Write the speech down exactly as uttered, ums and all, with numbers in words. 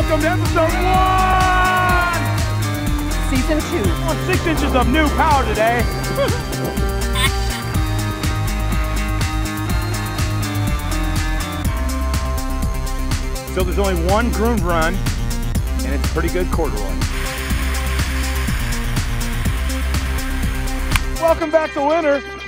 Welcome to episode one! Season two. On six inches of new power today. So there's only one groomed run, and it's pretty good corduroy. Welcome back to winter.